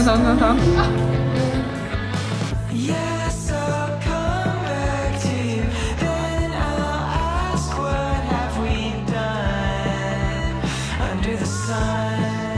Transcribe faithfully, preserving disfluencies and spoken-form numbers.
疼疼疼！ Yes, I'll come back to you. Then I'll ask, what have we done under the sun?